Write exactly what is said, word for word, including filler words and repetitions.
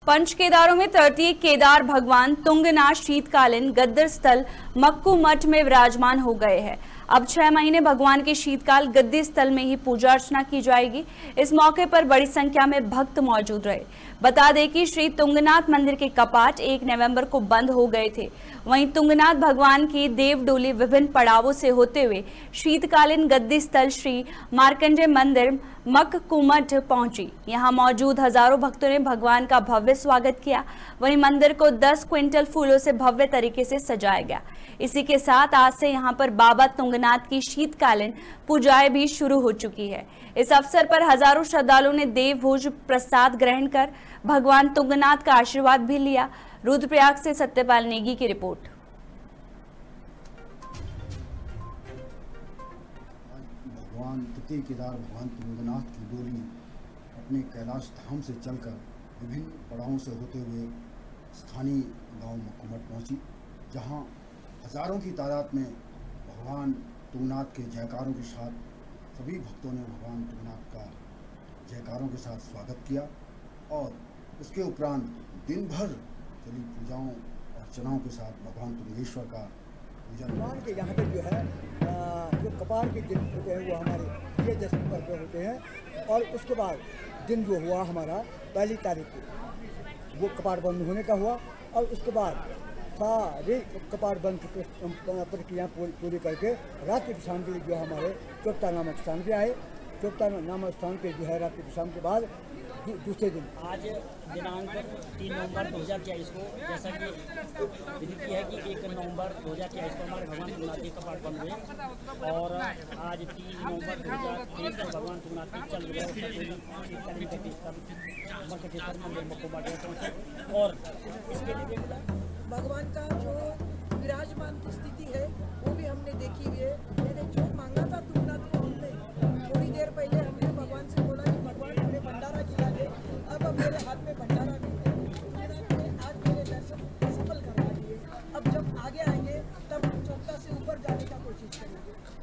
पंच केदारों में तृतीय केदार भगवान तुंगनाथ शीतकालीन गद्दी स्थल मक्कू मठ में विराजमान हो गए हैं। अब छह महीने भगवान के शीतकाल गद्दी स्थल में ही पूजा अर्चना की जाएगी। इस मौके पर बड़ी संख्या में भक्त मौजूद रहे। बता दें कि श्री तुंगनाथ मंदिर के कपाट एक नवंबर को बंद हो गए थे। वहीं तुंगनाथ भगवान की देवडोली विभिन्न पड़ावों से होते हुए शीतकालीन गद्दी स्थल श्री मार्कंडेय मंदिर मक्कूमठ पहुंची। यहां मौजूद हजारों भक्तों ने भगवान का भव्य स्वागत किया। वहीं मंदिर को दस क्विंटल फूलों से भव्य तरीके से सजाया गया। इसी के साथ आज से यहां पर बाबा तुंगनाथ की शीतकालीन पूजाएं भी शुरू हो चुकी है। इस अवसर पर हजारों श्रद्धालुओं ने देव भोज प्रसाद ग्रहण कर भगवान तुंगनाथ का आशीर्वाद भी लिया। रुद्रप्रयाग से सत्यपाल नेगी की रिपोर्ट। भगवान तृतीय केदार भगवान तुंगनाथ की डोली अपने कैलाश धाम से चलकर विभिन्न पड़ावों से होते हुए स्थानीय गांव मक्कूमठ पहुंची, जहां हजारों की तादाद में भगवान तुंगनाथ के जयकारों के साथ सभी भक्तों ने भगवान तुंगनाथ का जयकारों के साथ स्वागत किया और उसके उपरांत दिन भर चली पूजाओं अर्चनाओं के साथ भगवान तुंगेश्वर का पूजा। भगवान के यहाँ पे जो है जो कपाल के दिन होते हैं वो हमारे विजयदशमी पर जो होते हैं, और उसके बाद दिन जो हुआ हमारा पहली तारीख को वो कपाट बंद होने का हुआ, और उसके बाद सारे कपाट बंद की प्रक्रिया पूरी करके रात्रि विश्राम के लिए जो हमारे चोपता नामक स्थान पे आए। चोपता नामक स्थान पे जो है रात्रि विश्राम के बाद दूसरे दिन आज दिनांक तीन नवंबर दो हज़ार तेईस को जैसा कि विधि है कि एक नवंबर दो हज़ार तेईस को हमारे भगवान तुंगनाथ के कपाट बंद हुए, और आज तीन नवंबर दो हज़ार तेईस को भगवान तुंगनाथ की चल गया मंदिर मक्कूमठ पहुँचे। और इसके लिए भगवान का जो विराजमान की स्थिति है वो भी हमने देखी हुई है।